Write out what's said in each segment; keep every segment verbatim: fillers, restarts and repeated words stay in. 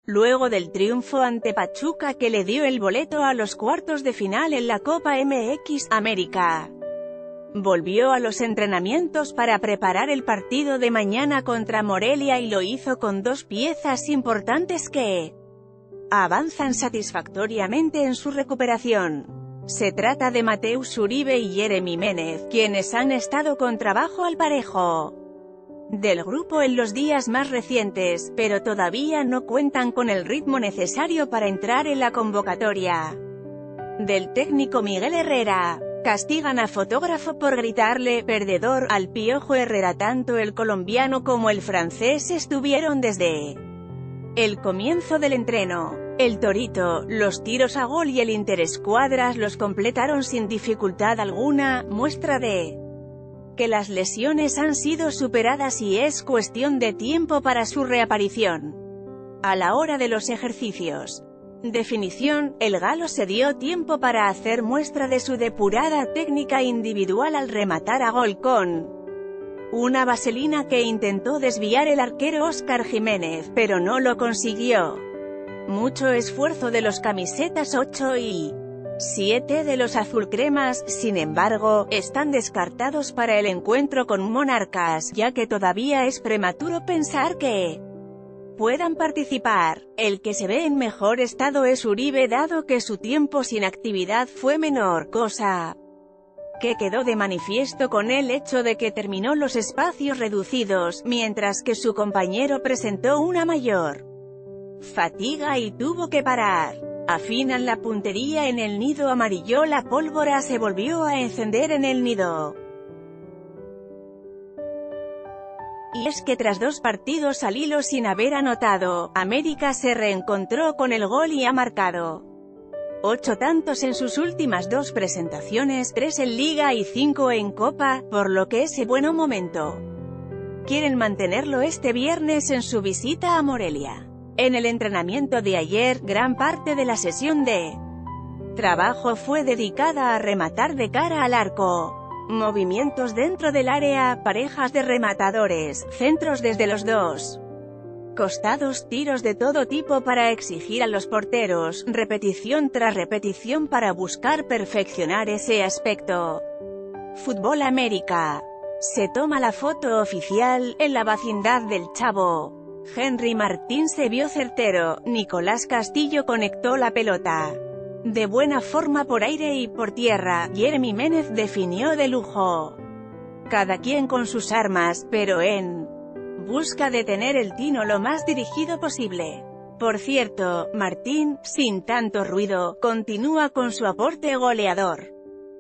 luego del triunfo ante Pachuca que le dio el boleto a los cuartos de final en la Copa M X América. Volvió a los entrenamientos para preparar el partido de mañana contra Morelia y lo hizo con dos piezas importantes que avanzan satisfactoriamente en su recuperación. Se trata de Mateus Uribe y Jeremy Ménez, quienes han estado con trabajo al parejo del grupo en los días más recientes, pero todavía no cuentan con el ritmo necesario para entrar en la convocatoria del técnico Miguel Herrera. Castigan a fotógrafo por gritarle «perdedor» al Piojo Herrera. Tanto el colombiano como el francés estuvieron desde el comienzo del entreno. El Torito, los tiros a gol y el interescuadras los completaron sin dificultad alguna, muestra de que las lesiones han sido superadas y es cuestión de tiempo para su reaparición a la hora de los ejercicios. Definición, el galo se dio tiempo para hacer muestra de su depurada técnica individual al rematar a gol con una vaselina que intentó desviar el arquero Óscar Jiménez, pero no lo consiguió. Mucho esfuerzo de los camisetas ocho y siete de los azulcremas, sin embargo, están descartados para el encuentro con Monarcas, ya que todavía es prematuro pensar que puedan participar. El que se ve en mejor estado es Uribe, dado que su tiempo sin actividad fue menor, cosa que quedó de manifiesto con el hecho de que terminó los espacios reducidos, mientras que su compañero presentó una mayor fatiga y tuvo que parar. Afinan la puntería en el nido amarillo. La pólvora se volvió a encender en el nido. Y es que tras dos partidos al hilo sin haber anotado, América se reencontró con el gol y ha marcado ocho tantos en sus últimas dos presentaciones, tres en Liga y cinco en Copa, por lo que ese buen momento quieren mantenerlo este viernes en su visita a Morelia. En el entrenamiento de ayer, gran parte de la sesión de trabajo fue dedicada a rematar de cara al arco. Movimientos dentro del área, parejas de rematadores, centros desde los dos costados, tiros de todo tipo para exigir a los porteros, repetición tras repetición para buscar perfeccionar ese aspecto. Fútbol América. Se toma la foto oficial, en la vecindad del Chavo. Henry Martín se vio certero, Nicolás Castillo conectó la pelota de buena forma por aire y por tierra, Jeremy Ménez definió de lujo. Cada quien con sus armas, pero en busca de tener el tino lo más dirigido posible. Por cierto, Martín, sin tanto ruido, continúa con su aporte goleador.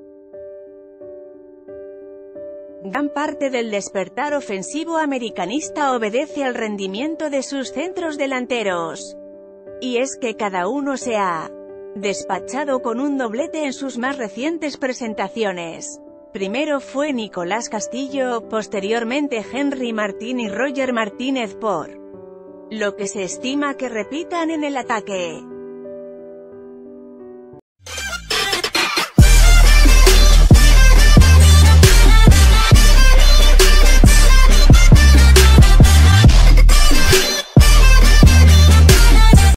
Gran parte del despertar ofensivo americanista obedece al rendimiento de sus centros delanteros. Y es que cada uno se ha despachado con un doblete en sus más recientes presentaciones. Primero fue Nicolás Castillo, posteriormente Henry Martín y Roger Martínez, por lo que se estima que repitan en el ataque.